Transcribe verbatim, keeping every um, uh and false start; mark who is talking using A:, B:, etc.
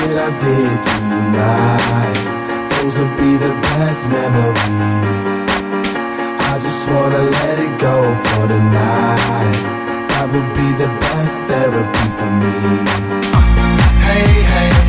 A: shit I did tonight, those would be the best memories. I just wanna let it go for the night. That would be the best therapy for me. uh, Hey, hey,